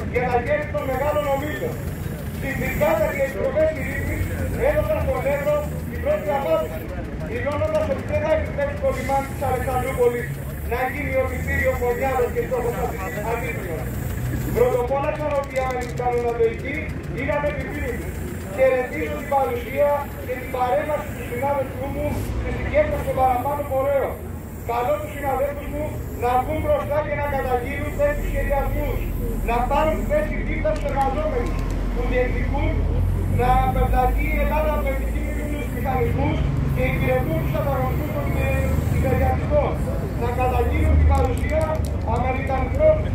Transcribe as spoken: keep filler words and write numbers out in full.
για τα χέρια των μεγάλων ομίλων. Συνδικάτα και εκτροπές ειρήνης έδωσαν στον Εύρο την πρώτη απάντηση, δηλώνοντας ότι δεν θα επιτρέψει το λιμάνι της Αλεξανδρούπολης να γίνει ορμητήριο φωνιάδων και στόχος αντίπλων. Πρωτοπόλαξαν ότι οι Αμερικανοανατολικοί είχαν επιβρύνει. Χαιρετίζω την παρουσία και την παρέμβαση του συνάδελφού μου στη συγκέντρωση των παραπάνω φορέων. Καλώ τους συναδέλφους μου να βγουν μπροστά και να καταγγείλουν τέτοιους σχεδιασμούς, να πάρουν θέση δίπλα στους εργαζόμενους που διεκδικούν να πεντακεί η Ελλάδα από επικίνδυνους μηχανισμούς και υπηρετούν τους ανταγωνισμούς των υπεργατικών, να καταγγείλουν την παρουσία Αμερικανικών